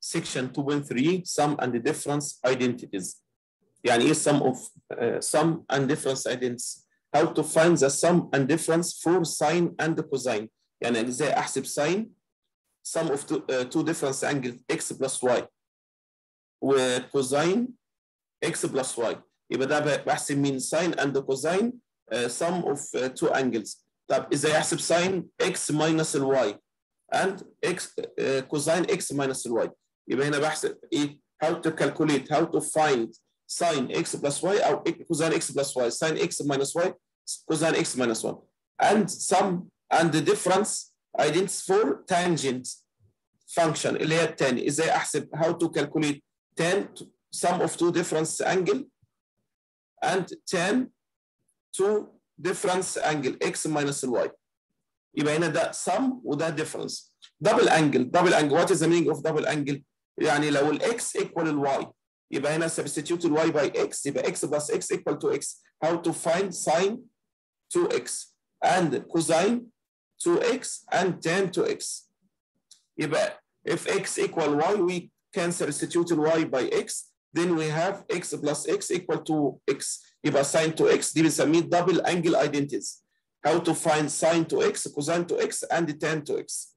section 2.3 sum and difference identities. يعني ايه sum and difference identities؟ how to find the sum and difference for sine and cosine. يعني ازاي احسب sine sum of two difference angles x plus y وcosine x plus y. يبقى ده بحسب مين؟ sine and cosine sum of two angles. طب ازاي احسب sine x minus y and x cosine x minus y؟ يبقى هنا بحسب ايه؟ how to calculate, how to find sine x plus y او cosine x plus y, sine x minus y, cosine x minus 1, and sum and the difference identities for tangent function اللي هي التاني. ازاي احسب how to calculate tan sum of two difference angle and tan two difference angle x minus y. يبقى هنا ده sum وده difference. double angle what is the meaning of double angle؟ يعني لو الاكس equal الواي يبقى هنا substitute الواي by x يبقى x plus x equal to x. how to find sine 2x and cosine 2x and tan 2x. يبقى if x equal y we can substitute y by x, then we have x plus x equal to x. يبقى sine 2x دي بنسميه double angle identities. how to find sine 2x, cosine 2x and tan 2x.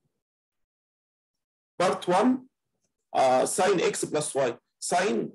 part 1 sine x plus y. Sine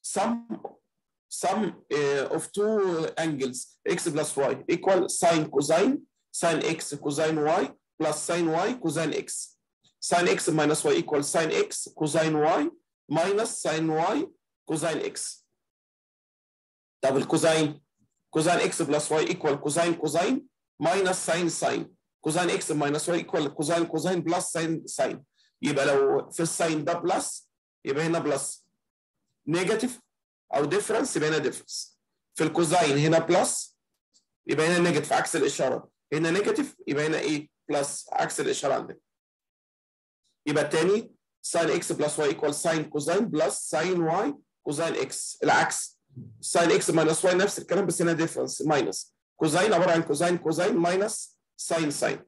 sum of two angles x plus y equal sine cosine, sine x cosine y plus sine y cosine x. Sine x minus y equal sine x cosine y minus sine y cosine x. double cosine x plus y equal cosine minus sine. cosine x minus y equal cosine plus sine. يبقى لو في الساين ده بلس يبقى هنا بلس، نيجاتيف او ديفرنس يبقى هنا ديفرنس. في الكوزاين هنا بلس يبقى هنا نيجاتيف عكس الاشاره، هنا نيجاتيف يبقى هنا ايه؟ بلس عكس الاشاره عندنا. يبقى الثاني ساين اكس بلس واي ايكوال ساين كوزاين بلس ساين واي كوزاين اكس. العكس ساين اكس ماينس واي نفس الكلام بس هنا ديفرنس ماينس. كوزاين عباره عن كوزاين ماينس ساين.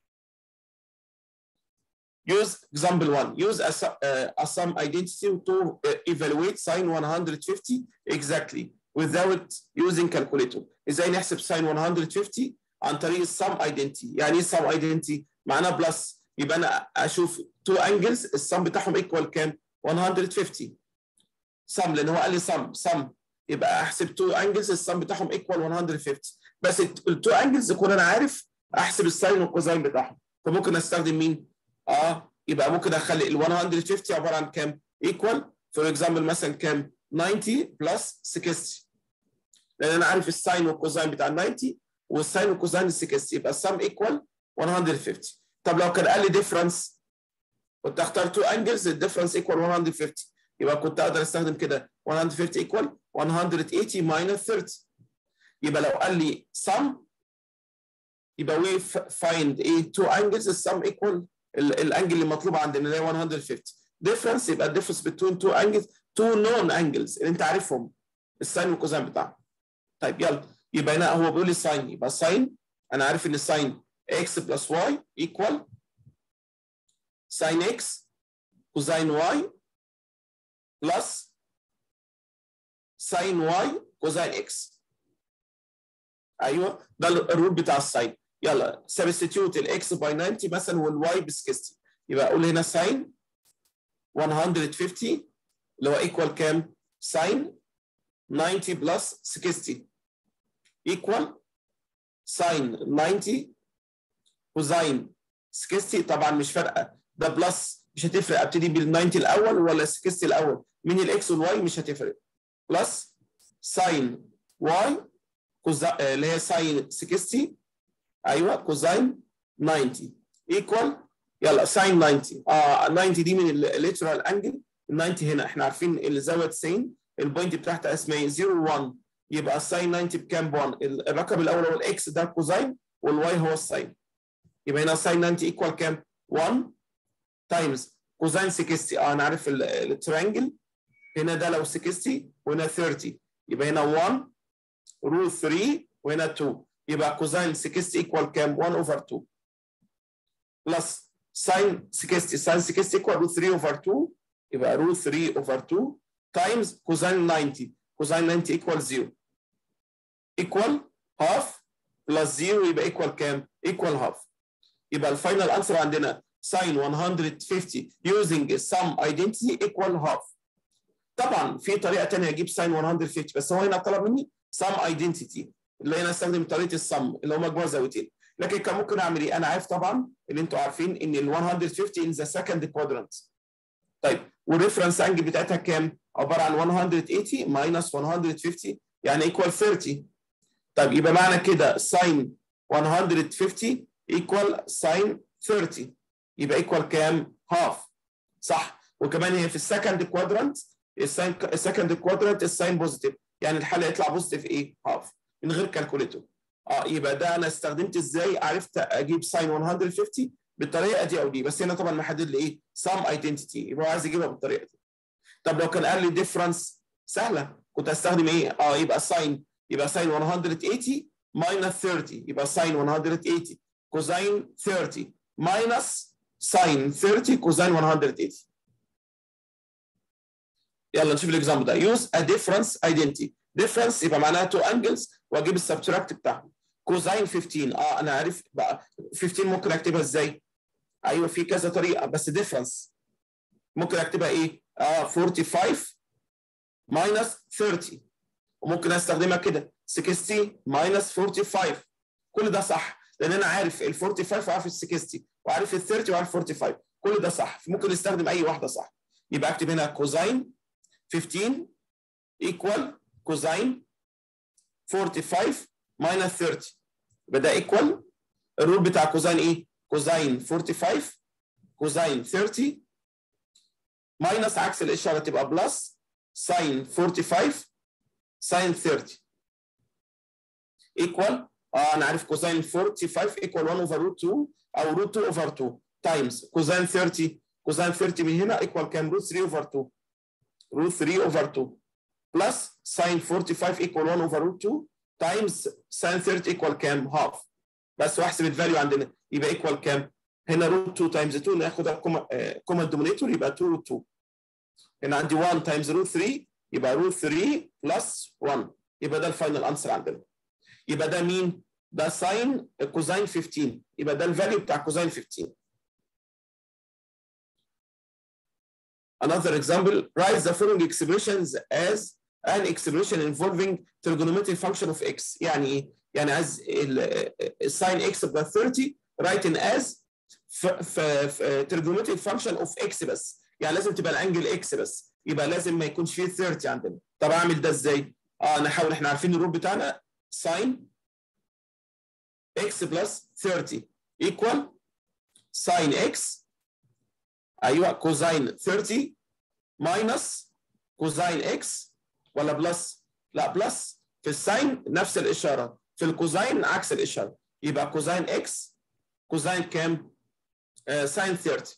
Use example 1. Use a sum identity to evaluate sine 150 exactly without using calculator. ازاي نحسب sine 150 عن طريق السم identity؟ يعني ايه sum identity؟ معناها بلس، يبقى انا اشوف two angles السم بتاعهم equal كام؟ 150. sum لان هو قال لي sum يبقى احسب two angles السم بتاعهم equal 150. بس ال two angles يكون انا عارف احسب الساين والكوزاين بتاعهم، فممكن استخدم مين؟ يبقى ممكن اخلي ال 150 عباره عن كام؟ ايكوال فور اكزامبل مثلا كام؟ 90 بلس 60 لان انا عارف الساين والكوزاين بتاع ال 90 والساين والكوزاين ال 60 يبقى السم ايكوال 150. طب لو كان قال لي ديفرنس كنت اختار تو انجلز الديفرنس ايكوال 150 يبقى كنت اقدر استخدم كده 150 ايكوال 180 ماينس 30. يبقى لو قال لي sum يبقى we find ايه؟ تو انجلز السم ايكوال الانجل اللي مطلوب عندنا اللي هي 150. ديفرنس يبقى الديفرنس بين تو انجلز، تو نون انجلز اللي انت عارفهم الساين والكوزاين بتاعهم. طيب يلا يبقى هنا هو بيقول لي ساين، يبقى ساين انا عارف ان الساين اكس بلس واي ايكوال ساين اكس كوزاين واي بلس ساين واي كوزاين اكس. ايوه ده الرول بتاع الساين. يلا سبستيتيوت الاكس باي 90 مثلا والواي ب 60 يبقى اقول هنا ساين 150 اللي هو ايكوال كام؟ ساين 90 بلس 60 ايكوال ساين 90 كوزاين 60. طبعا مش فارقه ده بلس مش هتفرق، ابتدي بال 90 الاول ولا 60 الاول، مين الاكس والواي مش هتفرق. بلس ساين واي اللي هي ساين 60 ايوه كوزاين 90 ايكوال يلا ساين 90. 90 دي من الليترال انجل. ال 90 هنا احنا عارفين الزاويه 90 البوينت بتاعتها اسمها ايه؟ 0 1 يبقى الساين 90 بكام؟ 1. الرقم الاول هو الاكس ده كوزاين والواي هو الساين. يبقى هنا ساين 90 ايكوال كام؟ 1 تايمز كوزاين 60. انا عارف التريانجل هنا ده لو 60 وهنا 30 يبقى هنا 1 روت 3 وهنا 2 يبقى كوزاين 60 ايكوال كام؟ 1 اوفر 2 بلس ساين 60 ايكوال روت 3 اوفر 2 يبقى روت 3 اوفر 2 تايمز كوزين 90. كوزين 90 ايكوال 0 ايكوال هاف بلس 0 يبقى ايكوال كام؟ ايكوال هاف. يبقى الفاينل انسر عندنا ساين 150 using some identity equal half. طبعا في طريقه ثانيه اجيب ساين 150 بس هو هنا طلب مني some identity اللي هنا استخدم طريقه السم اللي هو مجموع زاويتين. لكن كان ممكن اعمل ايه؟ انا عارف طبعا اللي انتوا عارفين ان ال 150 in the second quadrant. طيب والريفرنس انجل بتاعتها كام؟ عباره عن 180 ماينس 150 يعني ايكوال 30. طيب يبقى معنى كده ساين 150 ايكوال ساين 30 يبقى ايكوال كام؟ هاف. صح. وكمان هي في السكند كوادرانت السكند كوادرانت الساين بوزيتيف يعني الحل هيطلع بوزيتيف ايه؟ هاف من غير كالكوليتور. يبقى ده انا استخدمت ازاي عرفت اجيب ساين 150 بالطريقه دي او دي. بس هنا طبعا محدد لي ايه؟ سام ايدنتيتي يبقى هو عايز يجيبها بالطريقه دي. طب لو كان قال لي ديفرنس سهله كنت استخدم ايه؟ يبقى ساين 180 ماينس 30 يبقى ساين 180 كوزين 30 ماينس ساين 30 كوزين 180. يلا نشوف الاكزامبل ده. يوز ا ديفرنس ايدنتيتي. ديفرنس يبقى معناها تو انجلز واجيب السبتراكت بتاعهم. كوزين 15 انا عارف بقى 15 ممكن اكتبها ازاي؟ ايوه في كذا طريقه بس ديفرنس ممكن اكتبها ايه؟ 45 ماينس 30 وممكن استخدمها كده 60 ماينس 45. كل ده صح لان انا عارف ال 45 وعارف ال 60 وعارف ال 30 وعارف 45 كل ده صح فممكن نستخدم اي واحده صح. يبقى اكتب هنا كوزين 15 ايكوال كوزين 45 ماينس 30 يبقى ده ايكوال الرول بتاع كوزين ايه؟ كوزين 45 كوزين 30 ماينس عكس الاشاره تبقى بلس ساين 45 ساين 30 ايكوال انا عارف كوزين 45 ايكوال 1 اوفر روت 2 او روت 2 اوفر 2 تايمز كوزين 30 كوزين 30 من هنا ايكوال كام؟ روت 3 اوفر 2 روت 3 اوفر 2 بلس ساين 45 ايكوال 1 اوفر روت 2 تايمز ساين 30 ايكوال كام؟ هاف. بس واحسب الفاليو عندنا يبقى ايكوال كام؟ هنا روت 2 تايمز 2 ناخدها كومن دومينيتور يبقى 2 روت 2. هنا عندي 1 تايمز روت 3 يبقى روت 3 بلس 1 يبقى ده الفاينل انسر عندنا. يبقى ده مين؟ ده ساين كوزين 15 يبقى ده الفاليو بتاع كوزين 15. Another example, write the following expressions as an expression involving trigonometric function of x. يعني ايه؟ يعني عايز الساين x بلس 30 written as trigonometric function of x بس. يعني لازم تبقى الانجل x بس يبقى لازم ما يكونش فيه 30 عندنا. طب اعمل ده ازاي؟ نحاول احنا عارفين الرول بتاعنا ساين x بلس 30 equal ساين x ايوه كوزين 30 ماينس كوزين اكس ولا بلس؟ لا بلس. في الساين نفس الاشاره في الكوزين عكس الاشاره يبقى كوزين اكس كوزين كام؟ ساين 30.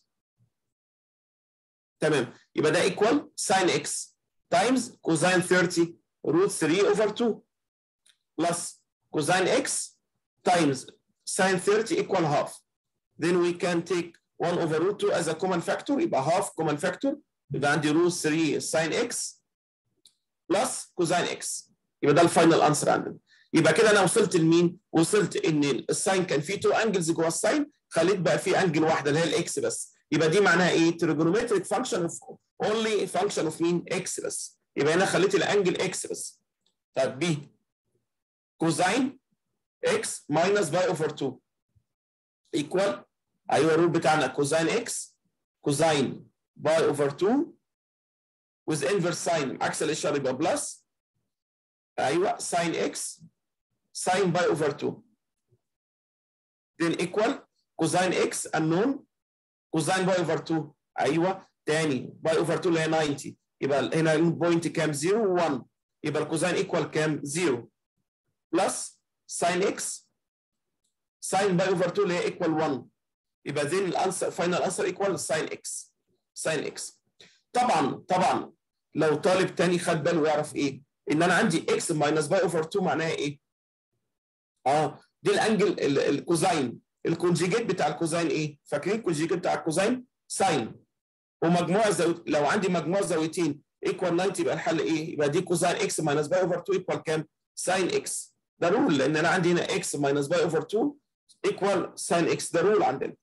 تمام يبقى ده ايكوال ساين اكس تايمز كوزين 30 روت 3 اوفر 2 بلس كوزين اكس تايمز ساين 30 ايكوال هاف. then we can take 1 over root 2 as a common factor يبقى half common factor يبقى عندي روت 3 ساين اكس بلس كوزين اكس يبقى ده الفاينل انسر عندنا. يبقى كده انا وصلت لمين؟ وصلت ان الساين كان فيه 2 انجلز جوه الساين خليت بقى فيه انجل واحده اللي هي الاكس بس يبقى دي معناها ايه؟ تريجونومتريك فانكشن اوف اونلي فانكشن اوف مين؟ اكس بس يبقى هنا خليت الانجل اكس بس. طب بي كوزين اكس ماينس باي اوفر 2 ايكوال ايوه الرول بتاعنا كوزين اكس كوزين باي اوفر 2 with inverse sign عكس الاشاره يبقى بلس ايوه ساين اكس ساين باي اوفر 2 then equal كوزين اكس unknown كوزين باي اوفر 2 ايوه تاني باي اوفر 2 اللي هي 90 يبقى هنا البوينت كام؟ 0 1 يبقى الكوزين ايكوال كام؟ 0 بلس ساين اكس ساين باي اوفر 2 اللي هي ايكوال 1 يبقى then الانسر فاينل انسر ايكوال ساين اكس ساين اكس. طبعا لو طالب تاني خد باله ويعرف ايه؟ ان انا عندي اكس ماينس باي اوفر 2 معناها ايه؟ دي الانجل الكوزين الكونجيجيت بتاع الكوزين ايه؟ فاكرين الكونجيجيت بتاع الكوزين؟ ساين ومجموع لو عندي مجموع زاويتين ايكوال 90 يبقى الحل ايه؟ يبقى دي كوزين اكس ماينس باي اوفر 2 ايكوال كام؟ ساين اكس. ده رول، لان انا عندي هنا اكس ماينس باي اوفر 2 ايكوال ساين اكس، ده رول عندنا.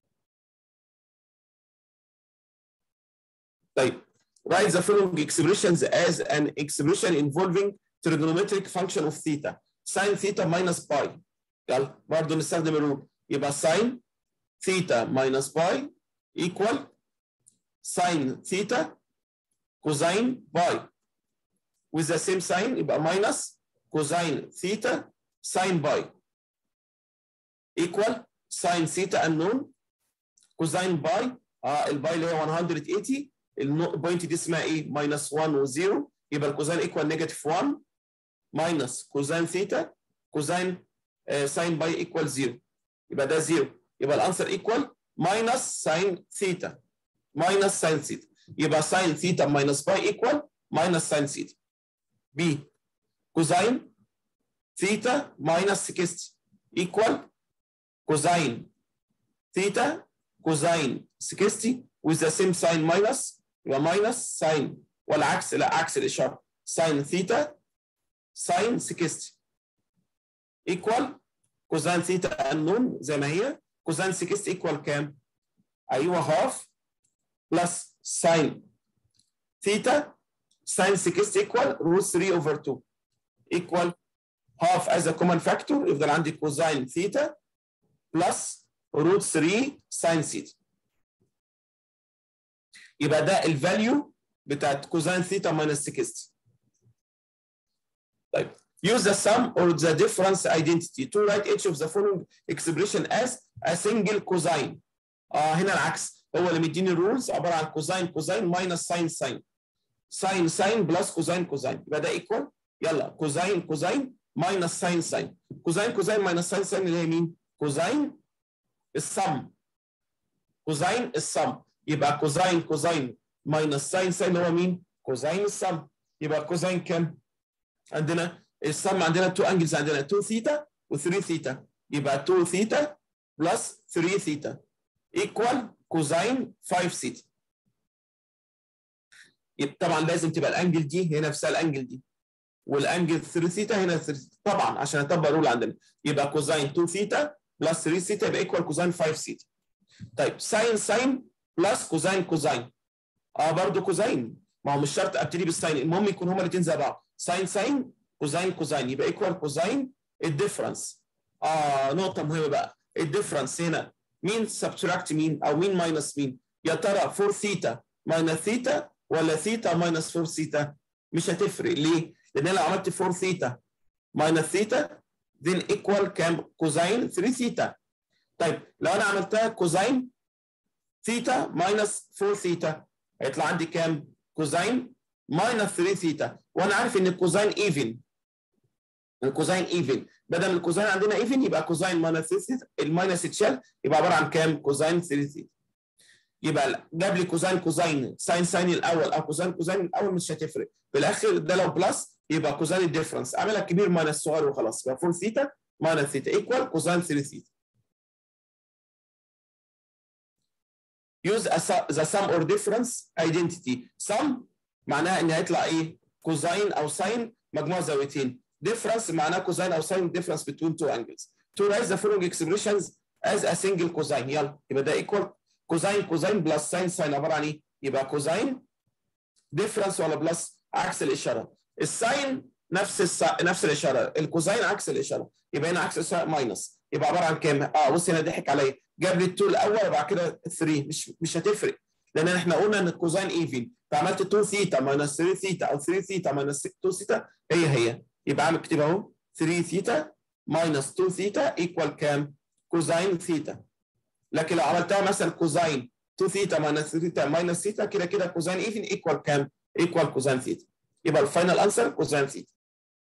طيب write the following expressions as an expression involving trigonometric function of theta sin theta minus pi. يلا برضه نستخدم الرول، يبقى sin theta minus pi equal sin theta cosine pi with the same sign، يبقى minus cosine theta sin pi equal sin theta unknown cosine pi الباي اللي هي 180، البوينت دي اسمها ايه؟ ماينس 1 و0، يبقى الكوزين ايكوال نيجاتيف 1 ماينس كوزين ثيتا كوزين ساين باي ايكوال 0، يبقى ده 0، يبقى الانسر ايكوال ماينس ساين ثيتا ماينس ساين ثيتا، يبقى ساين ثيتا ماينس باي ايكوال ماينس ساين ثيتا. بي كوزين ثيتا ماينس 60 ايكوال كوزين ثيتا كوزين 60 with the same sign minus، يبقى minus sin، والعكس لا عكس الاشاره، sin ثيتا sin 60 equal كوزين ثيتا unknown زي ما هي، كوزين 60 equal كام؟ ايوه half plus sin ثيتا sin 60 equal root 3 over 2 equal half as a common factor، يفضل عندي كوزين ثيتا plus root 3 sin ثيتا، يبقى ده الفاليو بتاعت كوزين ثيتا ماينس 60. طيب use the sum or the difference identity to write each of the following expression as a single cosine. هنا العكس، هو اللي مديني الرولز عباره عن كوزين كوزين ماينس ساين ساين، ساين ساين بلس كوزين كوزين، يبقى ده ايكوال يلا كوزين كوزين ماينس ساين ساين، كوزين كوزين ماينس ساين ساين اللي هي مين؟ كوزين السم، كوزين السم، يبقى كوزين كوزين ماينس ساين ساين هو مين؟ كوزين السم، يبقى كوزين كام؟ عندنا السم عندنا 2 انجلز، عندنا 2 ثيتا و3 ثيتا، يبقى 2 ثيتا بلس 3 ثيتا ايكوال كوزين 5 ثيتا. طبعا لازم تبقى الانجل دي هي نفسها الانجل دي، والانجل 3 ثيتا هنا 3 طبعا عشان اطبق الرول عندنا، يبقى كوزين 2 ثيتا بلس 3 ثيتا يبقى ايكوال كوزين 5 ثيتا. طيب ساين ساين بلس كوزين كوزين، برضه كوزين، ما هو مش شرط ابتدي بالساين، المهم يكون هما الاثنين زي بعض، ساين ساين كوزين كوزين يبقى ايكوال كوزين الديفرنس. نقطة مهمة بقى، الديفرنس هنا مين سبتراكت مين او مين ماينس مين؟ يا ترى 4 ثيتا ماينس ثيتا ولا ثيتا ماينس 4 ثيتا؟ مش هتفرق، ليه؟ لان انا لو عملت 4 ثيتا ماينس ثيتا then equal كام؟ كوزين 3 ثيتا. طيب لو انا عملتها كوزين ثيتا ماينس 4 ثيتا هيطلع عندي كام؟ كوزين ماينس 3 ثيتا، وانا عارف ان الكوزين ايفن، الكوزين ايفن، بدل الكوزين عندنا ايفن يبقى كوزين ماينس 3 ثيتا، الماينس اتشال يبقى عباره عن كام؟ كوزين 3 ثيتا. يبقى جاب لي كوزين كوزين ساين ساين الاول او كوزين كوزين الاول مش هتفرق، في الاخر ده لو بلس يبقى كوزين الديفرنس، اعملها كبير ماينس صغير وخلاص، يبقى 4 ثيتا ماينس ثيتا ايكوال كوزين 3 ثيتا. use the sum or difference identity. sum معناها ان هيطلع ايه؟ كوزين او ساين مجموع زاويتين، difference معناها كوزين او ساين difference between two angles. to write the following expressions as a single cosine، يلا يبقى ده equal كوزين كوزين بلس ساين ساين عباره عن ايه؟ يبقى كوزين difference ولا بلس؟ عكس الاشاره، الساين نفس الاشاره، الكوزين عكس الاشاره، يبقى هنا عكس الاشاره ماينس، يبقى عباره عن كام؟ بص هنا ضحك عليا، جاب لي 2 الاول وبعد كده 3، مش هتفرق، لان احنا قلنا ان الكوزين ايفن، فعملت 2 ثيتا ماينس 3 ثيتا او 3 ثيتا ماينس 2 ثيتا هي، يبقى عامل كتير اهو 3 ثيتا ماينس 2 ثيتا ايكوال كام؟ كوزين ثيتا. لكن لو عملتها مثلا كوزين 2 ثيتا ماينس 3 ثيتا ماينس ثيتا كده كوزين ايفن ايكوال كام؟ ايكوال كوزين ثيتا، يبقى الفاينل انسر كوزين ثيتا.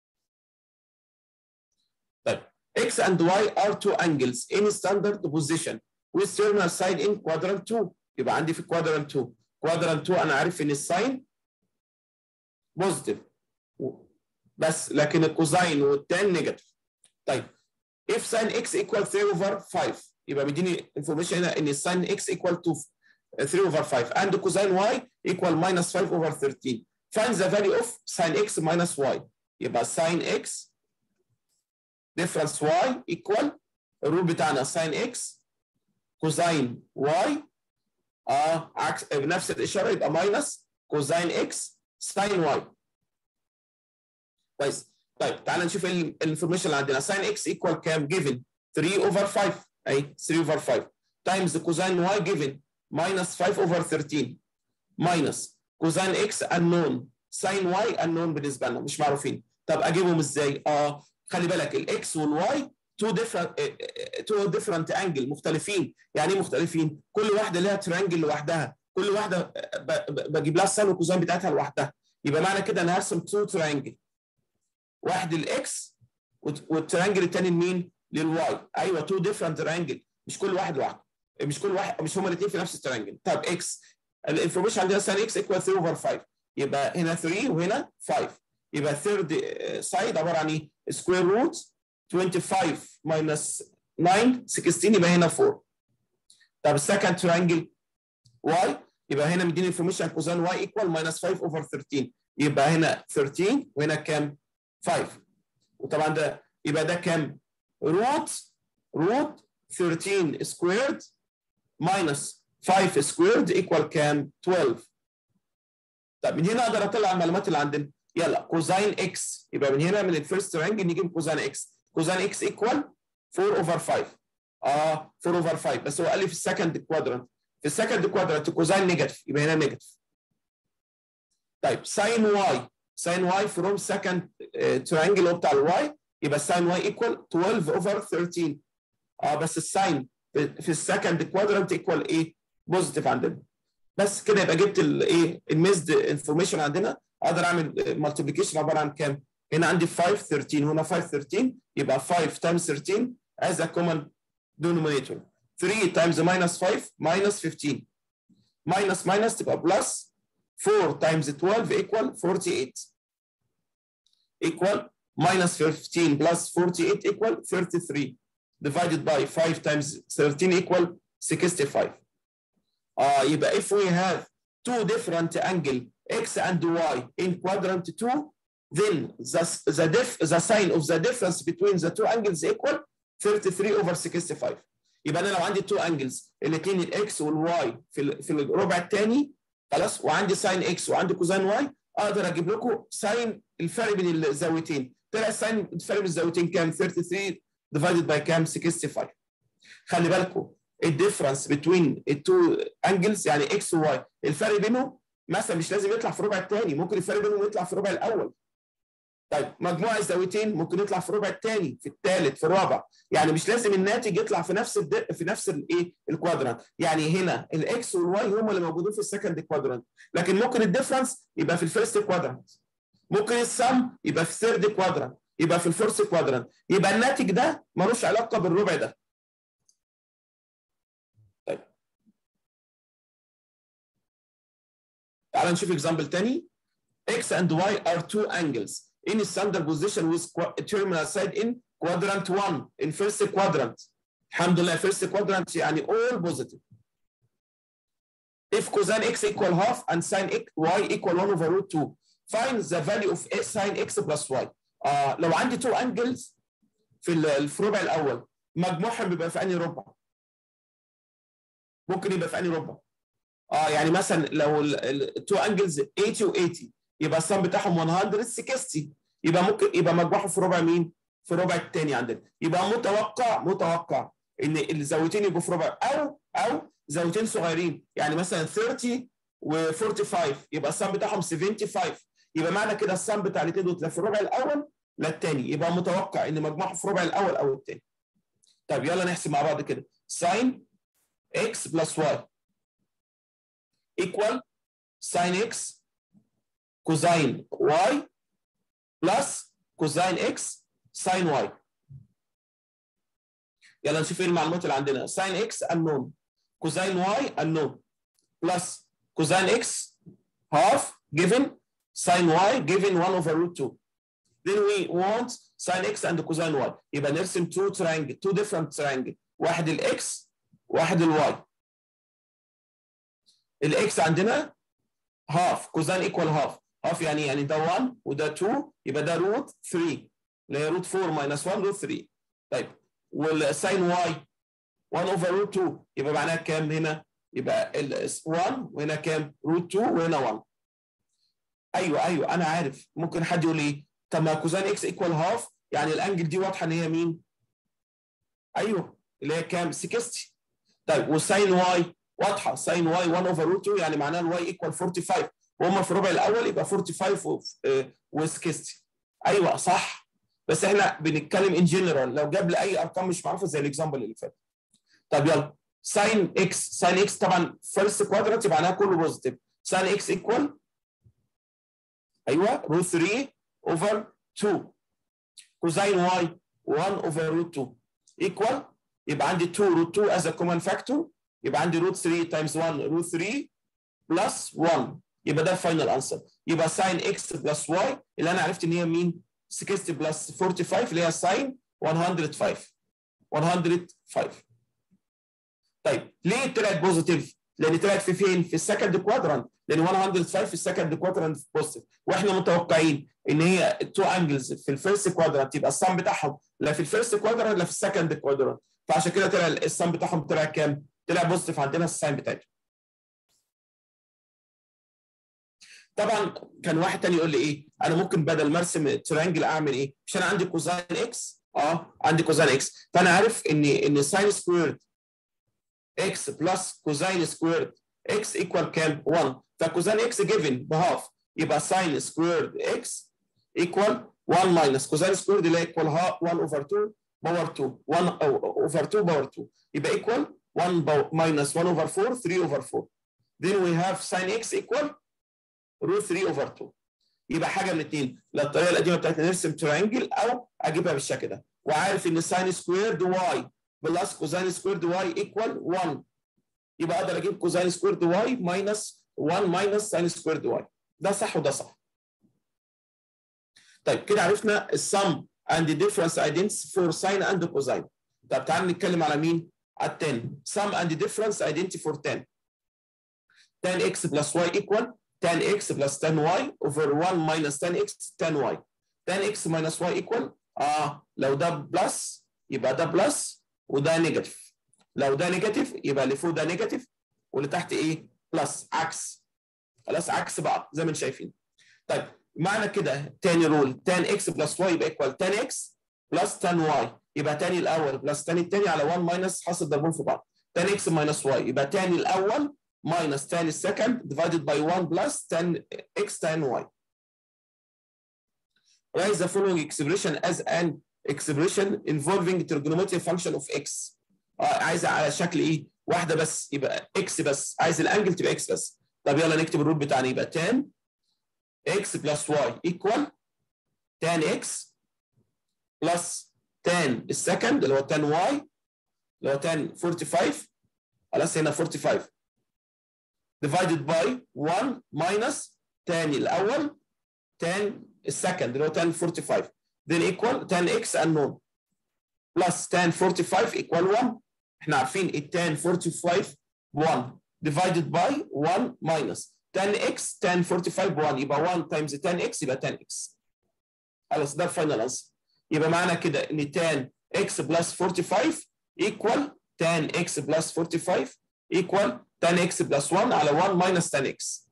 طيب x and y are two angles in standard position with terminal side in quadrant 2، يبقى عندي في quadrant 2، quadrant 2 انا عارف ان الساين بوزيتيف بس، لكن الكوزين والتان نيجاتيف. طيب if sin x equal 3 over 5 يبقى بيديني انفورميشن هنا ان الساين x equal to 3 over 5 and cosine y equal minus 5 over 13. Find the value of sin x minus y. يبقى sin x difference y equal الرول بتاعنا sin x cosine y عكس بنفس الاشاره يبقى minus cosine x sin y. كويس. طيب تعالى نشوف الانفورميشن اللي عندنا. sin x equal كام؟ given 3 over 5 اهي 3 over 5 times cosine y given minus 5 over 13 minus cosine x unknown sin y unknown بالنسبه لنا مش معروفين. طب اجيبهم ازاي؟ خلي بالك الاكس والواي تو ديفرنت انجل مختلفين. يعني ايه مختلفين؟ كل واحده لها ترينجل لوحدها، كل واحده بجيب لها الساين والكوزين بتاعتها لوحدها. يبقى معنى كده انا هرسم تو ترينجل، واحد للاكس والترينجل الثاني لمين؟ للواي. ايوه تو ديفرنت ترينجل، مش كل واحد لوحده، مش هما الاثنين في نفس الترينجل. طب اكس الانفورميشن عندنا ساين اكس ايكوال 3 اوفر 5 يبقى هنا 3 وهنا 5 يبقى الثيرد سايد عباره عن ايه؟ سكوير روت 25 minus 9 16 يبقى هنا 4. طب السكند ترينجل واي يبقى هنا مديني انفورميشن كوزين واي ايكوال minus 5 اوفر 13 يبقى هنا 13 وهنا كام؟ 5. وطبعا ده يبقى ده كام؟ روت 13 سكويرد minus 5 سكويرد ايكوال كام؟ 12. طب من هنا اقدر اطلع المعلومات اللي عندنا. يلا كوزين اكس يبقى من هنا من الفيرست ترينجل نجيب كوزين اكس. كوزين اكس ايكوال 4 اوفر 5 4 اوفر 5 بس هو قال لي في السكند كوادرانت. في السكند كوادرانت كوزين نيجاتيف يبقى هنا نيجاتيف. طيب ساين واي فروم سكند ترينجل اللي هو بتاع الواي يبقى ساين واي ايكوال 12 اوفر 13 بس الساين في السكند كوادرانت ايكوال ايه؟ بوزيتيف عندنا. بس كده يبقى جبت الايه؟ الميزد انفورميشن عندنا. اقدر اعمل مالتيبليكيشن عباره عن كام؟ هنا عندي 5 13 هنا 5 13 يبقى 5 times 13 as a common denominator. 3 times minus 5 minus 15 minus تبقى plus 4 times 12 equal 48 equal minus 15 plus 48 equal 33 divided by 5 times 13 equal 65. يبقى if we have two different angle x and y in quadrant 2 then the sign of the difference between the two angles equal 33 over 65. يبقى انا لو عندي two angles الاثنين الاكس والواي في الربع الثاني خلاص وعندي ساين اكس وعندي كوزين واي اقدر اجيب لكم ساين الفرق بين الزاويتين. طلع الساين الفرق بين الزاويتين كام؟ 33 divided by كام؟ 65. خلي بالكم الديفرنس بين التو انجلز يعني اكس وواي الفرق بينهم مثلا مش لازم يطلع في الربع الثاني، ممكن الفرق بينهم يطلع في الربع الاول. طيب مجموع الزاويتين ممكن يطلع في الربع الثاني في الثالث في الرابع، يعني مش لازم الناتج يطلع في نفس الايه؟ الكوادرانت. يعني هنا الاكس والواي هم اللي موجودين في السكند كوادرانت، لكن ممكن الديفرنس يبقى في الفيرست كوادرانت، ممكن السم يبقى في الثيرد كوادرانت، يبقى في الفورث كوادرانت، يبقى الناتج ده ملوش علاقه بالربع ده. طيب تعال نشوف اكزامبل تاني. X and Y are two angles in standard position with terminal side in quadrant 1 in first quadrant. الحمد لله first quadrant يعني all positive. If cosine x equal half and sin y equal 1 over root 2 find the value of sin x plus y. لو عندي two angles في الربع الاول مجموعهم بيبقى في انهي ربع؟ ممكن يبقى في انهي ربع؟ يعني مثلا لو التو انجلز 80 و80 يبقى السم بتاعهم 160 يبقى ممكن يبقى مجموعهم في ربع مين؟ في ربع الثاني عندنا. يبقى متوقع ان الزاويتين يبقوا في ربع او زاويتين صغيرين يعني مثلا 30 و45 يبقى السم بتاعهم 75 يبقى معنى كده السم بتاع الاثنين دول لا في الربع الاول لا الثاني، يبقى متوقع ان مجموعهم في الربع الاول او الثاني. طيب يلا نحسب مع بعض كده. sin x plus y equal sin x cosine y plus cosine x sin y. يلا نشوف ايه المعلومات اللي عندنا. sin x unknown cosine y unknown plus cosine x half given sin y given 1 over root 2. Then we want sin x and cosine y. يبقى نرسم two different triangle واحد الاكس واحد الواي. الاكس عندنا هاف، كوزين ايكوال هاف. هاف يعني يعني ده 1 وده 2 يبقى ده روت 3 اللي هي روت 4 ماينس 1 روت 3. طيب والساين واي 1 اوفر روت 2 يبقى معناها كام هنا؟ يبقى 1 وهنا كام؟ روت 2 وهنا 1. ايوه انا عارف. ممكن حد يقول ايه؟ طب ما كوزين اكس ايكوال هاف يعني الانجل دي واضحه ان هي مين؟ ايوه اللي هي كام؟ 60. طيب والساين واي واضحه، ساين واي 1 اوفر روت 2 يعني معناها الواي ايكوال 45 وهم في الربع الاول يبقى 45 و60. ايوه صح. بس احنا بنتكلم ان جنرال لو جاب لي اي ارقام مش معروفه زي الاكزامبل اللي فات. طب يلا ساين اكس طبعا فيرست كوادرنت يبقى معناها كله بوزيتيف. ساين اكس ايكوال ايوه روت 3 اوفر 2. كوزين واي 1 اوفر روت 2 ايكوال يبقى عندي 2 روت 2 از ا كومن فاكتور يبقى عندي روت 3 تايمز 1 روت 3 بلس 1 يبقى ده الفاينل انسر. يبقى ساين اكس بلس واي اللي انا عرفت ان هي مين؟ 60 بلس 45 اللي هي ساين 105. طيب ليه طلعت بوزيتيف؟ لان طلعت في فين؟ في السكند كوادرانت، لان 105 في السكند كوادرانت بوزيتيف واحنا متوقعين ان هي التو انجلز في الفيرست كوادرانت يبقى السم بتاعهم لا في الفيرست كوادرانت لا في السكند كوادرانت، فعشان كده طلع السم بتاعهم طلع كام؟ طلع بوزيتيف عندنا الساين بتاعته. طبعا كان واحد تاني يقول لي ايه؟ انا ممكن بدل ما ارسم ترينجل اعمل ايه؟ مش انا عندي كوزين اكس؟ عندي كوزين اكس، فانا عارف ان ساين سكويرد اكس بلس كوزين سكويرد اكس ايكوال كام؟ 1. فكوزين اكس جيفن بهاف يبقى ساين سكويرد اكس ايكوال 1 ماينس كوزين سكويرد اللي ايكوال 1 اوفر 2 باور 2 1 اوفر 2 باور 2 يبقى ايكوال 1 ماينس 1 اوفر 4 3 اوفر 4. then we have sin x equal روت 3 اوفر 2. يبقى حاجه من الاثنين، لا الطريقه القديمه بتاعتنا نرسم ترينجل او اجيبها بالشكل ده، وعارف ان ساين سكويرد واي بلس كوزين سكويرد واي ايكوال 1 يبقى اقدر اجيب كوزين سكويرد واي ماينس 1 ماينس ساين سكويرد واي. ده صح وده صح. طيب كده عرفنا السم اند ديفرنس ايدنتس فور ساين اند كوزين. طب تعال نتكلم على مين؟ على 10. سم اند ديفرنس ايدنتي فور 10. 10 x بلس y equal 10x بلس 10y over 1 minus 10x 10y. 10x minus y equal لو ده بلس يبقى ده بلس وده نيجاتيف، لو ده نيجاتيف يبقى اللي فوق ده نيجاتيف واللي تحت ايه؟ بلس. عكس، خلاص عكس بعض زي ما انتم شايفين. طيب معنى كده تاني رول 10x بلس y يبقى equal 10x بلس 10y يبقى تاني الاول بلس تاني التاني على 1 ماينس حاصل ضربهم في بعض. 10x minus y يبقى تاني الاول minus tan second divided by 1 plus tan x tan y. Write the following expression as an expression involving trigonometric function of x. عايز على شكل ايه؟ واحده بس يبقى x بس، عايز الانجل تبقى x بس. طب يلا نكتب الرول بتاعنا يبقى tan x plus y equal tan x plus tan السكند اللي هو tan y اللي هو tan 45 خلاص هنا 45 divided by 1 minus tan الأول tan السكند اللي هو tan 45 then equal tan x unknown plus tan 45 equal 1. احنا عارفين tan 45 1 divided by 1 minus tan x tan 45 1 يبقى 1 times tan x يبقى tan x. خلاص ده الفاينل انسر. يبقى معنى كده ان tan x plus 45 equal tan x plus 45 equal tan x plus 1 على 1 minus tan x.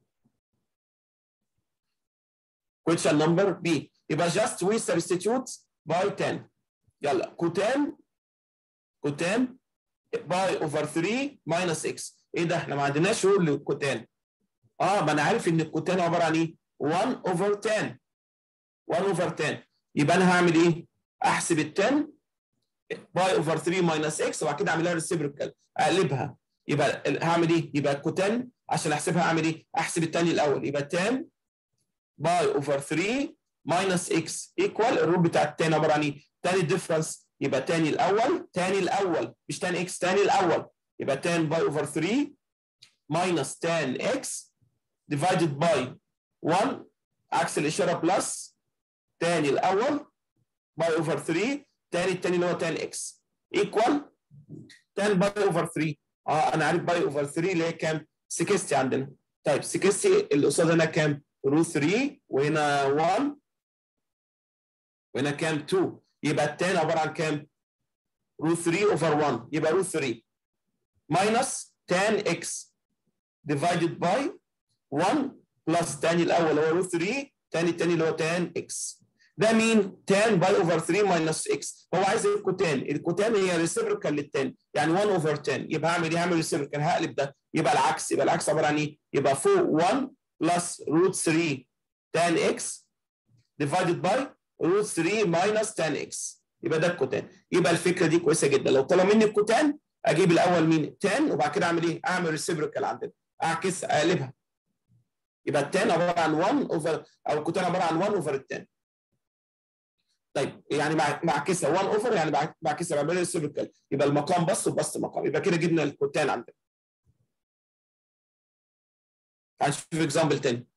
Question number B. يبقى just we substitute by 10. يلا كوتان باي اوفر 3 minus x. ايه ده؟ احنا ما عندناش رول للكوتان. ما انا عارف ان الكوتان عباره عن ايه؟ 1 over 10. 1 over 10. يبقى انا هعمل ايه؟ احسب ال 10 باي اوفر 3 minus x وبعد كده اعمل لها ريسيبريكال اقلبها. يبقى هعمل ايه؟ يبقى الكوتان عشان احسبها اعمل ايه؟ احسب الثاني الاول يبقى 10 باي اوفر 3 minus x ايكوال الرول بتاع الثاني عباره عن ايه؟ ثاني ديفرنس يبقى ثاني الاول مش ثاني اكس ثاني الاول يبقى 10 باي اوفر 3 minus 10 x divided by 1 عكس الاشاره بلس ثاني الاول باي اوفر 3 الثاني اللي هو 10 x ايكوال 10 باي اوفر 3. انا عارف باي اوفر 3 اللي هي كام؟ 60 عندنا. طيب 60 اللي قصاد هنا كام؟ روت 3 وهنا 1 وهنا كام؟ 2. يبقى التان عباره عن كام؟ روت 3 اوفر 1. يبقى روت 3 ماينس تان اكس ديفايدد باي 1 بلس تاني الاول هو روت 3 تاني التاني اللي هو تان اكس. ده مين؟ تان باي اوفر 3 ماينس اكس. هو عايز الكوتان، الكوتان هي ريسيبريكال للتان، يعني 1 اوفر 10. يبقى هعمل ايه؟ هعمل ريسيبريكال، هقلب ده يبقى العكس. يبقى العكس عباره عن ايه؟ يبقى فوق 1 بلس روت 3 تان اكس ديفايدد باي روت 3 ماينس تان اكس. يبقى ده الكوتان. يبقى الفكره دي كويسه جدا. لو طلب مني الكوتان اجيب الاول مين؟ تان، وبعد كده اعمل ايه؟ اعمل ريسيبريكال عندنا، اعكس اقلبها. يبقى التان عباره عن 1 اوفر، او الكوتان عباره عن 1 اوفر التان. طيب يعني معكسه 1 اوفر، يعني بعكسها بعمل ريسيبريكال، يبقى المقام بسط وبسط مقام. يبقى كده جبنا الكوتان عندنا. هنشوف اكزامبل تاني.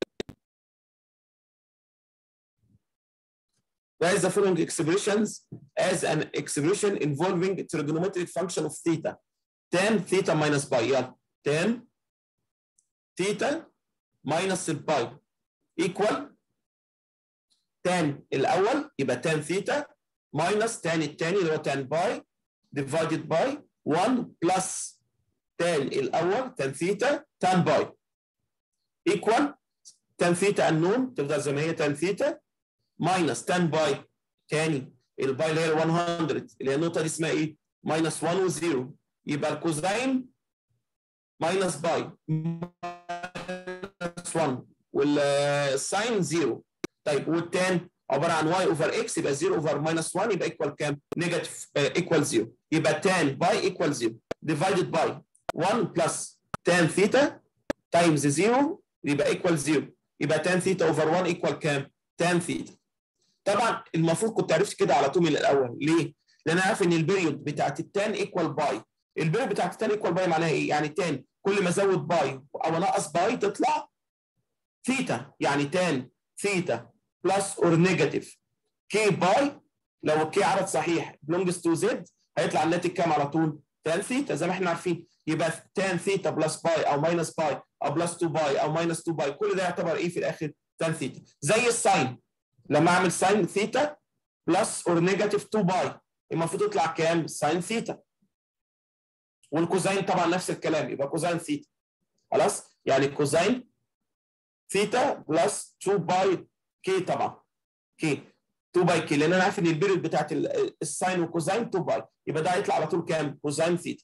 Write the following expressions as an expression involving trigonometric function of theta. Tan theta minus pi. يلا tan theta minus الباي equal tan الاول يبقى tan theta minus tan الثاني اللي هو tan باي divided by 1 plus tan الاول tan theta tan باي equal tan theta unknown تفضل زي ما هي tan theta minus tan باي تاني الباي اللي هي 100 اللي هي النقطه دي اسمها ايه؟ minus 1 و 0. يبقى الكوزاين minus باي minus 1 والساين 0. طيب والتان عباره عن y اوفر x يبقى 0 اوفر minus 1 يبقى ايكوال كام؟ نيجاتيف ايكوال 0. يبقى tan باي ايكوال 0 divided by 1 plus tan ثيتا تايمز 0 يبقى ايكوال 0. يبقى tan ثيتا اوفر 1 ايكوال كام؟ tan ثيتا. طبعا المفروض كنت عرفت كده على طول من الاول. ليه؟ لان انا عارف ان البيريود بتاعت التان ايكوال باي. البيريود بتاعت التان ايكوال باي معناها ايه؟ يعني تان كل ما ازود باي او انقص باي تطلع ثيتا، يعني تان ثيتا بلس اور نيجاتيف كي باي. لو الكي عدد صحيح بلونجز تو زد هيطلع الناتج كام على طول؟ تان ثيتا زي ما احنا عارفين. يبقى تان ثيتا بلس باي او ماينس باي او بلس 2 باي او ماينس 2 باي كل ده يعتبر ايه في الاخر؟ تان ثيتا. زي الساين لما اعمل ساين ثيتا بلس اور نيجاتيف 2 باي المفروض يطلع كام؟ ساين ثيتا. والكوزاين طبعا نفس الكلام يبقى كوزاين ثيتا. خلاص؟ يعني كوزاين ثيتا بلس 2 باي كي طبعا كي 2 باي كي، لان انا عارف ان البيريود بتاعت الساين والكوزاين 2 باي يبقى ده هيطلع على طول كام؟ كوزاين ثيتا.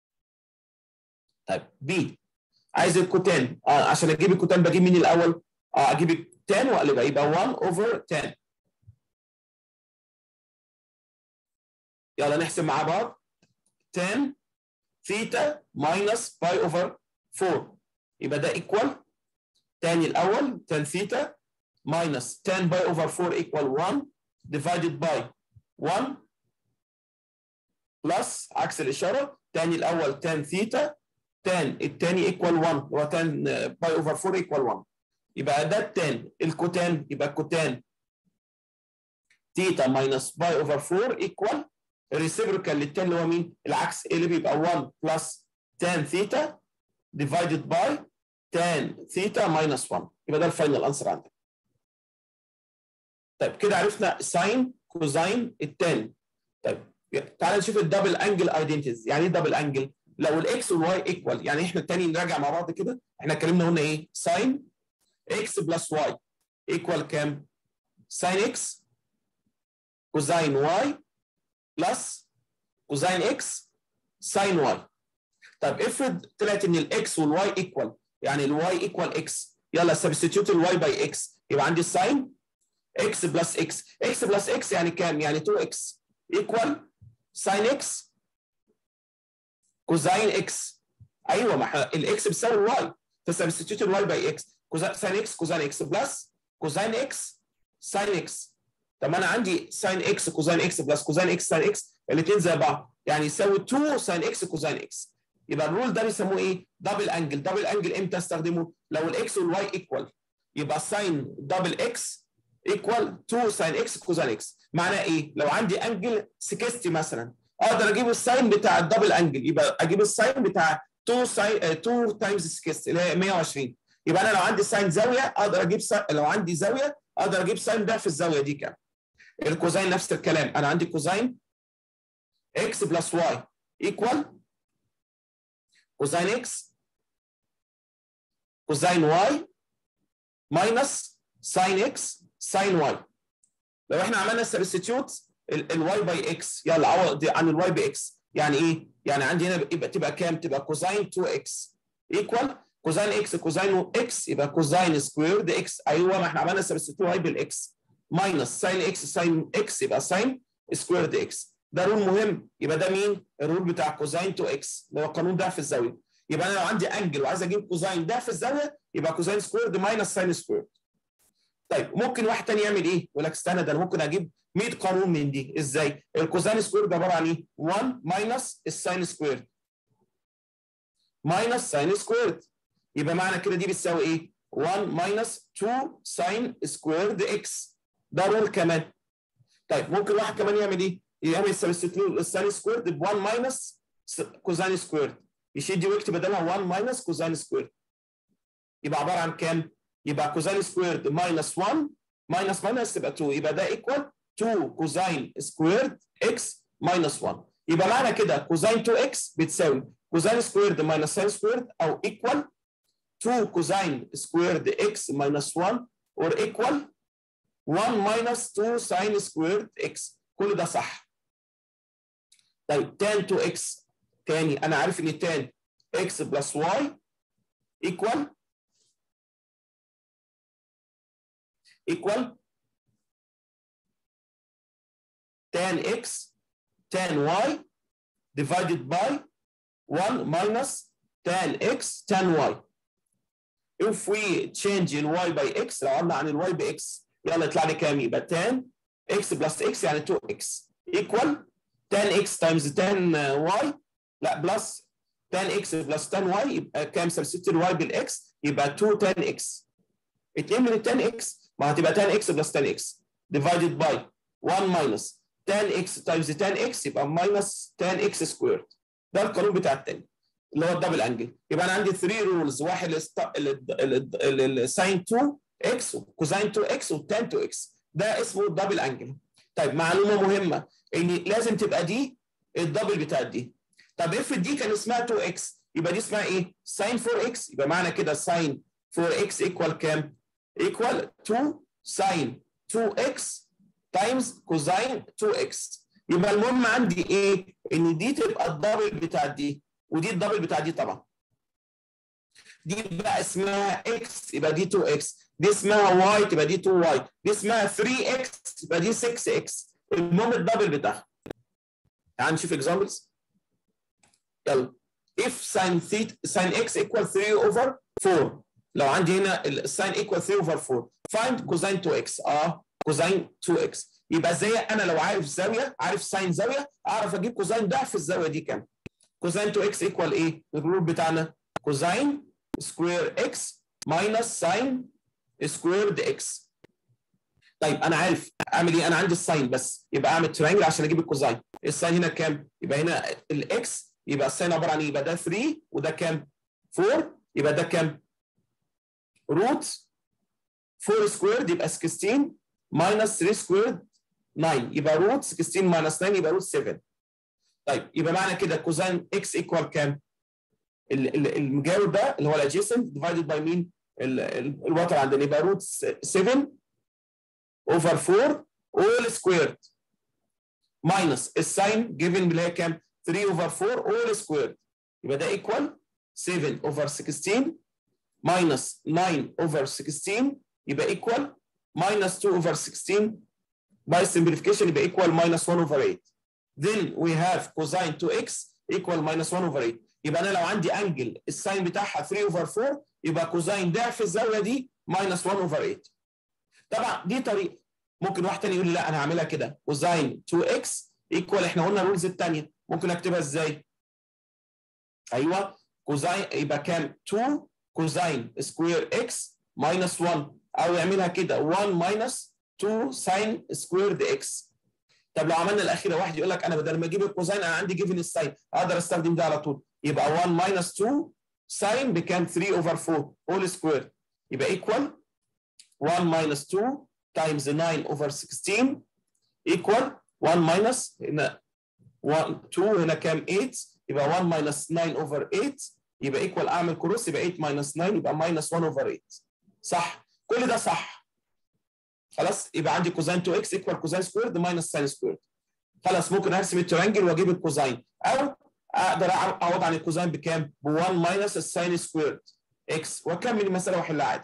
طيب بي عايز الكوتان. عشان اجيب الكوتان بجيب مين الاول؟ اجيب التان واقلبها يبقى 1 اوفر 10. يلا نحسب مع بعض. 10 ثيتا ماينس باي اوفر 4 يبقى ده ايكوال تاني الاول 10 ثيتا ماينس 10 باي اوفر 4 ايكوال 1 ديفايدد باي 1 بلس عكس الاشاره تاني الاول 10 ثيتا الثاني ايكوال 1 هو 10 باي اوفر 4 ايكوال 1. يبقى ده التان. الكوتان يبقى الكوتان ثيتا ماينس باي اوفر 4 ايكوال ريسيبريكال للتان اللي هو مين؟ العكس اللي بيبقى 1 بلس تان ثيتا ديفايدد باي تان ثيتا ماينس 1. يبقى ده الفاينل انسر عندك. طيب كده عرفنا ساين كوزاين التان. طيب تعالى نشوف الدبل انجل ايدنتيز. يعني ايه دبل انجل؟ لو الاكس والواي ايكوال، يعني احنا التاني نراجع مع بعض كده. احنا اتكلمنا قلنا ايه؟ ساين اكس بلس واي ايكوال كام؟ ساين اكس كوزاين واي بلس كوزاين اكس ساين واي. طب افرض طلعت ان الاكس والواي ايكوال، يعني الواي ايكوال اكس، يلا سبستيتيوت الواي باي اكس يبقى عندي الساين اكس بلس اكس. اكس بلس اكس يعني كام؟ يعني 2 اكس ايكوال ساين اكس كوزاين اكس. ايوه ما الاكس بتساوي الواي فسبستيتيوت الواي باي اكس ساين اكس كوزاين اكس بلس كوزاين اكس ساين اكس. طب انا عندي ساين اكس كوزاين اكس بلس كوزاين اكس ساين اكس الاثنين زي بعض يعني يساوي 2 ساين اكس كوزاين اكس. يبقى الرول ده بيسموه ايه؟ دبل انجل. دبل انجل امتى استخدمه؟ لو الاكس والواي ايكوال يبقى ساين دبل اكس ايكوال 2 ساين اكس كوزاين اكس. معناه ايه؟ لو عندي انجل 60 مثلا اقدر اجيب الساين بتاع الدبل انجل يبقى اجيب الساين بتاع 2 تايمز 60 اللي هي 120. يبقى انا لو عندي ساين زاويه اقدر اجيب لو عندي زاويه اقدر اجيب ساين ضعف الزاويه دي كام. الكوزاين نفس الكلام، انا عندي كوزاين اكس بلس واي ايكوال كوزاين اكس كوزاين واي ماينس ساين اكس ساين واي. لو احنا عملنا سبستيتيوت الواي باي اكس، يلا عوض عن الواي باكس، يعني ايه؟ يعني عندي هنا يبقى تبقى كام؟ تبقى كوزاين 2 اكس ايكوال كوزاين اكس كوزاين اكس يبقى كوزاين سكويرد اكس. ايوه ما احنا عملنا سبستيتيوت واي بالاكس ماينس ساين اكس ساين اكس يبقى ساين سكويرد اكس. ده رول مهم، يبقى ده مين؟ الرول بتاع كوزاين 2 اكس اللي هو قانون ضعف الزاويه. يبقى انا لو عندي انجل وعايز اجيب كوزاين ضعف الزاويه يبقى كوزاين سكويرد ماينس ساين سكويرد. طيب ممكن واحد تاني يعمل ايه؟ يقول لك استنى ده انا ممكن اجيب 100 قانون من دي. ازاي؟ الكوزاين سكويرد عباره عن ايه؟ 1 ماينس الساين سكويرد ماينس ساين سكويرد. يبقى معنى كده دي بتساوي ايه؟ 1 ماينس 2 ساين سكويرد اكس. ده رول كمان. طيب ممكن واحد كمان يعمل ايه؟ يعمل سبستيتيوت الساين سكويرد ب 1 ماينس كوزاين سكويرد، يشيل دي ويكتب بدلها 1 ماينس كوزاين سكويرد. يبقى عباره عن كام؟ يبقى كوزاين سكويرد ماينس 1 ماينس ماينس تبقى 2، يبقى ده ايكوال 2 كوزاين سكويرد اكس ماينس 1. يبقى معنى كده كوزاين 2 اكس بتساوي كوزاين سكويرد ماينس ساين سكويرد او ايكوال 2 كوزاين سكويرد اكس ماينس 1 اور ايكوال 1 ماينس 2 ساين سكويرد اكس. كل ده صح. طيب تان 2 اكس تاني، انا عارف ان تان اكس بلس واي ايكوال tan x tan y divided by 1 minus tan x tan y. If we change ال y by x، لو عملنا عن ال y ب x يلا يطلع لي كام؟ يبقى tan x plus x يعني 2x equal tan x times tan y، لا plus tan x plus tan y يبقى كام؟ سبستيتيوت ال y بالx يبقى 2 tan x. 2 من ال tan x ما هتبقى tan x plus tan x divided by 1 minus tan x times tan x يبقى minus tan x سكويرد. ده القانون بتاع التاني اللي هو الدبل انجل. يبقى انا عندي 3 رولز، واحد للساين 2 اكس وكوزاين 2 اكس وتان 2 اكس، ده اسمه الدبل انجل. طيب معلومه مهمه ان لازم تبقى دي الدبل بتاع دي. طب افرض دي كان اسمها 2 اكس يبقى دي اسمها ايه؟ ساين 4 اكس. يبقى معنى كده ساين 4 اكس ايكوال كام؟ ايكوال 2 ساين 2 اكس تايمز كوزاين 2 اكس. يبقى المهم عندي ايه؟ ان دي تبقى الدبل بتاع دي ودي الدبل بتاع دي. طبعا دي بقى اسمها اكس يبقى دي 2 اكس، دي اسمها واي تبقى دي 2 واي، دي اسمها 3 اكس يبقى دي 6 اكس. المهم الدبل بتاعها. تعال نشوف اكزامبلز. يلا if sin x equal 3 over 4، لو عندي هنا الساين equal 3 over 4 find cosine 2x. كوزين 2x. يبقى ازاي انا لو عارف زاويه، عارف ساين زاويه، اعرف اجيب كوزين ضعف الزاويه دي كام؟ كوزين 2x ايكوال ايه؟ الرول بتاعنا كوزين سكوير اكس ماينس ساين سكويرد اكس. طيب انا عارف اعمل ايه؟ انا عندي الساين بس، يبقى اعمل ترينجل عشان اجيب الكوزين. الساين هنا كام؟ يبقى هنا الاكس يبقى الساين عباره عن ايه؟ يبقى ده 3 وده كام؟ 4. يبقى ده كام؟ روت 4 سكويرد يبقى 16 ماينس 3 سكويرد 9 يبقى روت 16 ماينس 9 يبقى روت 7. طيب يبقى معنى كده كوزين اكس ايكوال كام؟ المجاور ده اللي هو الادجيسنت ديفايدد باي مين؟ الوتر عندنا يبقى روت 7 اوفر 4 اول سكويرد ماينس الساين جيفن اللي هي كام؟ 3 اوفر 4 اول سكويرد. يبقى ده ايكوال 7 اوفر 16 ماينس 9 اوفر 16 يبقى ايكوال minus 2 over 16 by simplification يبقى equal minus 1 over 8. Then we have cosine 2x equal minus 1 over 8. يبقى انا لو عندي انجل الساين بتاعها 3 over 4 يبقى كوزين ضعف الزاويه دي minus 1 over 8. طبعا دي طريقه. ممكن واحد تاني يقول لي لا انا هعملها كده كوزين 2x equal، احنا قلنا الرولز الثانيه ممكن اكتبها ازاي؟ ايوه كوزين يبقى كام؟ 2 كوزين سكوير x minus 1، او يعملها كده 1 ماينس 2 ساين سكويرد اكس. طب لو عملنا الاخيره واحد يقول لك انا بدل ما اجيب الكوزين انا عندي جيفن الساين اقدر استخدم ده على طول. يبقى 1 minus 2 ساين بكام 3 over 4 whole square يبقى equal 1 minus 2 times 9 over 16 equal 1 minus هنا 1 2 هنا كام 8 يبقى 1 minus 9 over 8 يبقى equal اعمل كروس يبقى 8 minus 9 يبقى minus 1 over 8 صح كل ده صح خلاص يبقى عندي كوزين 2x equal كوزين سكويرد minus ساين سكويرد خلاص ممكن ارسم الترينجل واجيب الكوزين او اقدر اعوض عن الكوزين بكام؟ ب 1 minus الساين سكويرد x واكمل المساله واحلها عادي.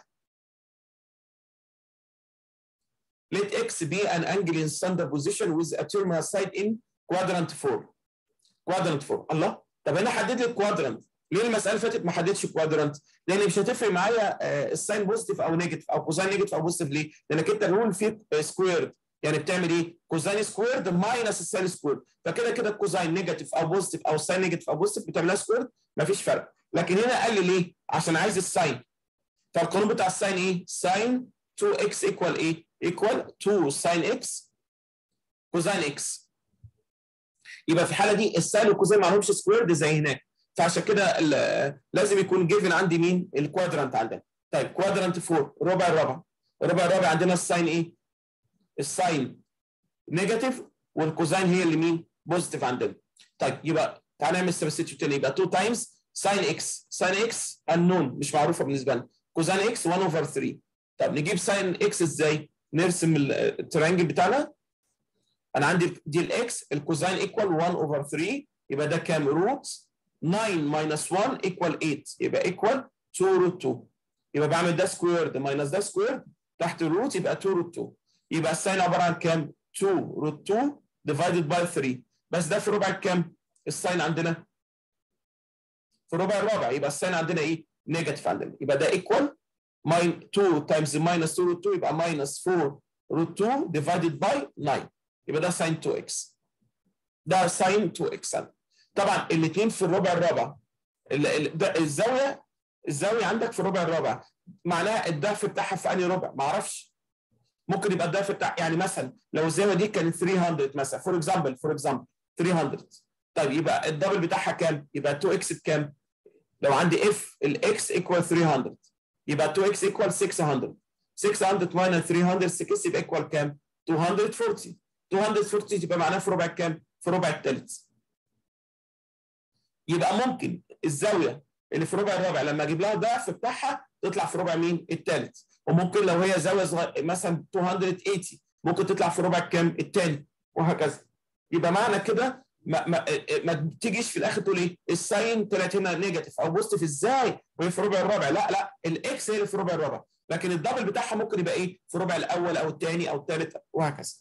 Let x be an angle in standard position with a terminal side in quadrant 4. quadrant 4 الله طب هنا حدد لي الكوادرانت ليه المساله اللي فاتت ما حددش كوادرانت؟ لان مش هتفرق معايا الساين بوزيتيف او نيجاتيف او كوزين نيجاتيف او بوزيتيف ليه؟ لانك انت الرول فيه سكويرد يعني بتعمل ايه؟ كوزين سكويرد ماينس الساين سكويرد فكده كده الكوزين نيجاتيف او بوزيتيف او الساين نيجاتيف او بوزيتيف بتعملها سكويرد مفيش فرق لكن هنا قال لي ليه؟ عشان عايز الساين فالقانون بتاع الساين ايه؟ ساين 2x ايكوال ايه؟ ايكوال 2 ساين اكس كوزين اكس يبقى في الحاله دي الساين والكوزين ما لهمش سكويرد زي هناك فعشان كده لازم يكون جيفن عندي مين؟ الكوادرانت عندنا. طيب كوادرانت 4 ربع الرابع عندنا الساين ايه؟ الساين نيجاتيف والكوزين هي اللي مين؟ بوزيتيف عندنا. طيب يبقى تعالى نعمل سبستيتيوت تاني يبقى 2 تايمز ساين اكس النون مش معروفه بالنسبه لنا كوزين اكس 1 اوفر 3. طب نجيب ساين اكس ازاي؟ نرسم الترينجل بتاعنا. انا عندي دي الاكس الكوزين ايكوال 1 اوفر 3 يبقى ده كام؟ روت 9 ماينس 1 ايكوال 8 يبقى ايكوال 2 روت 2 يبقى بعمل ده سكويرد ماينس ده سكويرد تحت الروت يبقى 2 روت 2 يبقى الساين عباره عن كام؟ 2 روت 2 ديفايدد باي 3 بس ده في ربع الكام؟ الساين عندنا في ربع الرابع يبقى الساين عندنا ايه؟ نيجاتيف عندنا يبقى ده ايكوال 2 تايمز ماينس 2 روت 2 يبقى ماينس 4 روت 2 ديفايدد باي 9 يبقى ده ساين 2x ده ساين 2x طبعا الاثنين في الربع الرابع الزاويه عندك في الربع الرابع معناها الضعف بتاعها في انهي ربع؟ ما اعرفش ممكن يبقى الضعف بتاع يعني مثلا لو الزاويه دي كانت 300 مثلا فور اكزامبل 300 طيب يبقى الدبل بتاعها كام؟ يبقى 2x بكام؟ لو عندي اف الاكس ايكوال 300 يبقى 2x ايكوال 600 ماينس 306 يبقى ايكوال كام؟ 240 يبقى معناها في ربع الكام؟ في ربع الثالث. يبقى ممكن الزاويه اللي في ربع الرابع لما اجيب لها الضعف بتاعها تطلع في ربع مين؟ الثالث. وممكن لو هي زاويه صغيره مثلا 280 ممكن تطلع في ربع الكام؟ الثاني وهكذا. يبقى معنى كده ما تيجيش في الاخر تقول ايه؟ الساين طلعت هنا نيجاتيف او بوزيتيف ازاي؟ وهي في ربع الرابع لا الاكس هي اللي في ربع الرابع لكن الدبل بتاعها ممكن يبقى ايه؟ في ربع الاول او الثاني او الثالث وهكذا.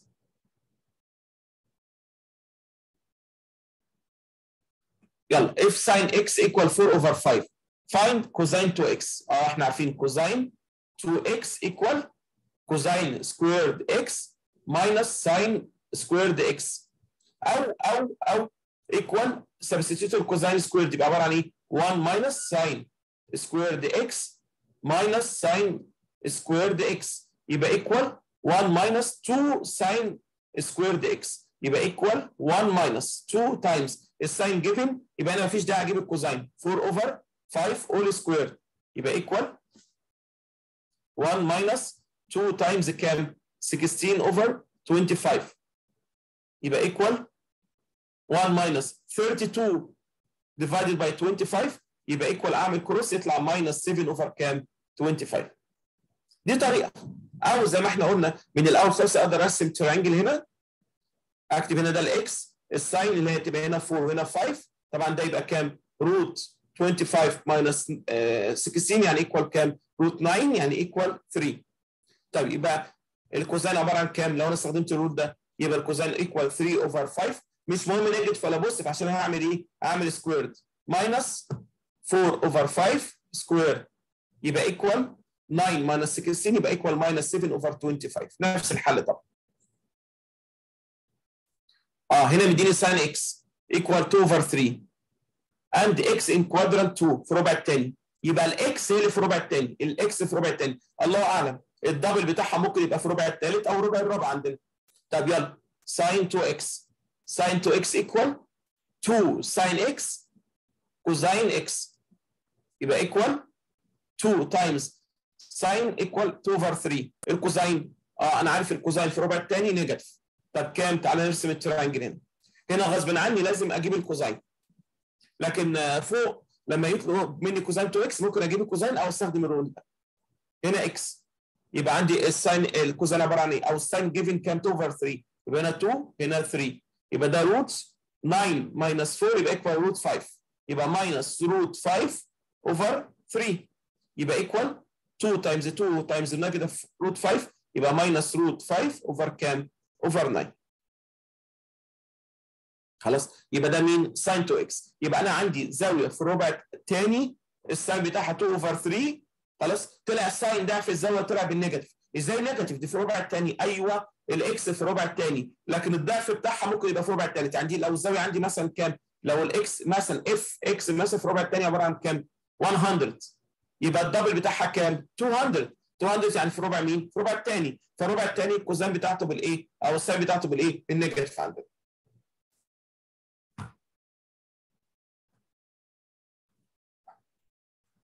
يلا if sin x equal 4 over 5 find cosine 2x احنا عارفين cosine 2x equal cosine squared x minus sin squared x او equal substitute cosine squared يبقى عباره عن ايه؟ 1 minus sin squared x minus sin squared x يبقى equal 1 minus 2 sin squared x يبقى equal 1 minus 2 times الساين جيفن يبقى انا مفيش داعي اجيب الكوزين 4 اوفر 5 اول سكوير يبقى ايكوال 1 ماينس 2 تايمز كام؟ 16 اوفر 25 يبقى ايكوال 1 ماينس 32 ديفايدد باي 25 يبقى ايكوال اعمل كروس يطلع ماينس 7 اوفر كام؟ 25. دي طريقه او زي ما احنا قلنا من الاول خالص اقدر ارسم ترينجل هنا اكتب هنا ده الاكس الساين اللي هي تبقى هنا 4 وهنا 5 طبعا ده يبقى كام؟ روت 25 ماينس 16 يعني ايكوال كام؟ روت 9 يعني ايكوال 3. طيب يبقى الكوزين عباره عن كام؟ لو انا استخدمت الروت ده يبقى الكوزين ايكوال 3 اوفر 5 مش مهم نيجاتيف ولا بوزيتيف عشان هعمل ايه؟ هعمل سكويرد ماينس 4 اوفر 5 سكوير يبقى ايكوال 9 ماينس 16 يبقى ايكوال ماينس 7 اوفر 25 نفس الحل طبعا. هنا مديني ساين اكس ايكوال 2 اوفر 3 اند اكس ان كوادرانت 2 في ربع الثاني يبقى الاكس هي اللي في ربع الثاني الاكس في ربع الثاني الله اعلم الدبل بتاعها ممكن يبقى في ربع الثالث او ربع الرابع عندنا. طب يلا ساين 2 اكس ايكوال 2 ساين اكس كوزين اكس يبقى ايكوال 2 تايمز ساين ايكوال 2 اوفر 3. الكوزين انا عارف الكوزين في الربع الثاني نيجاتيف. طب كام؟ تعالى نرسم التراينجل هنا. هنا غصب عني لازم اجيب الكوزين، لكن فوق لما يطلب مني كوزين 2 اكس ممكن اجيب الكوزين او استخدم الرول ده. هنا اكس يبقى عندي الساين الكوزين عباره عن ايه؟ او الساين جيفن كام؟ 2 اوفر 3. يبقى هنا 2 هنا 3 يبقى ده روت 9 ماينس 4 يبقى ايكوال روت 5. يبقى ماينس روت 5 اوفر 3 يبقى ايكوال 2 تايمز 2 تايمز نيجاتيف روت 5 يبقى ماينس روت 5 اوفر كام؟ اوفر 9. خلاص يبقى ده مين؟ ساين 2 اكس. يبقى انا عندي زاويه في الربع الثاني الساين بتاعها 2 اوفر 3. خلاص طلع الساين ده في الزاويه طلع بالنيجاتيف. ازاي نيجاتيف؟ دي في الربع الثاني. ايوه الاكس في الربع الثاني، لكن الضعف بتاعها ممكن يبقى في الربع الثالث. عندي لو الزاويه عندي مثلا كام؟ لو الاكس مثلا اف اكس مثلا في الربع الثاني عباره عن كام؟ 100 يبقى الدبل بتاعها كام؟ 200. 200 يعني في الربع مين؟ في الربع الثاني. فالربع الثاني الكوزين بتاعته بالايه؟ او الساين بتاعته بالايه؟ بالنيجاتيف عندك.